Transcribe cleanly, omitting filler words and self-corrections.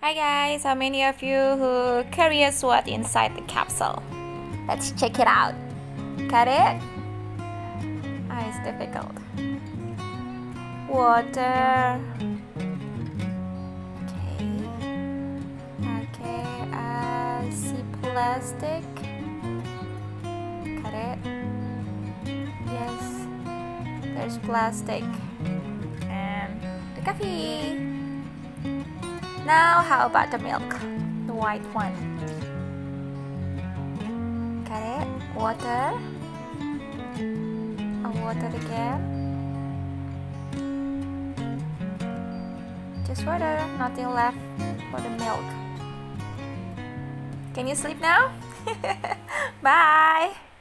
Hi guys, how many of you who curious what inside the capsule? Let's check it out. Got it? Ah, it's difficult. Water. Okay, I see plastic. Got it? Yes, there's plastic. And the coffee. Now how about the milk? The white one. Got it? Water. Water again. Just water, nothing left for the milk. Can you sleep now? Bye!